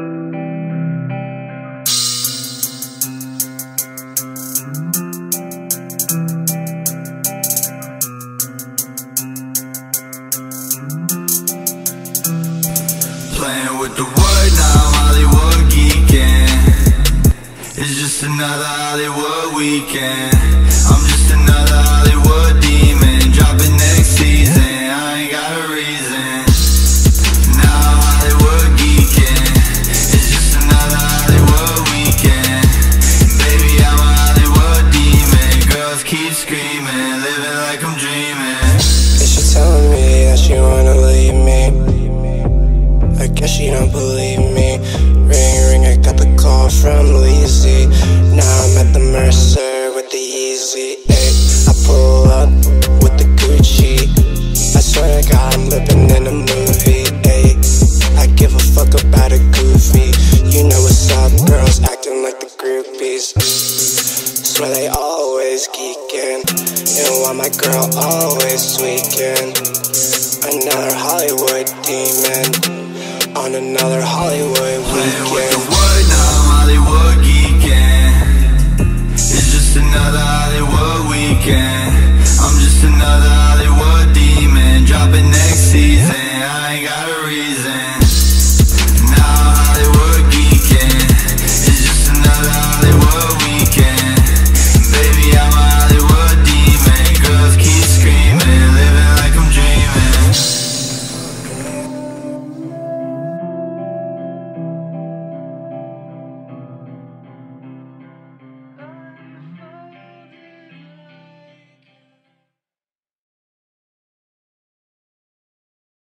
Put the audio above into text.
Playing with the word, now I'm Hollywood geeking. It's just another Hollywood weekend. I'm just another Hollywood demon, dropping next season, I ain't got a reason. Now I'm Hollywood geeking. It's just another Hollywood weekend. Baby, I'm a Hollywood demon. Girls keep screaming, living like I'm dreaming. Is she telling me that she wanna leave me? I guess she don't believe me. Ring, ring, I got the call from Lizzie. Now I'm at the Mercer with the Easy. Ay, I pull up with the Gucci. I swear to God, I'm living in a movie. Ay, I give a fuck about a goofy. You know what's up, girls acting like the groupies. Swear they always geeking, and why my girl always tweaking. Another Hollywood demon on another Hollywood weekend.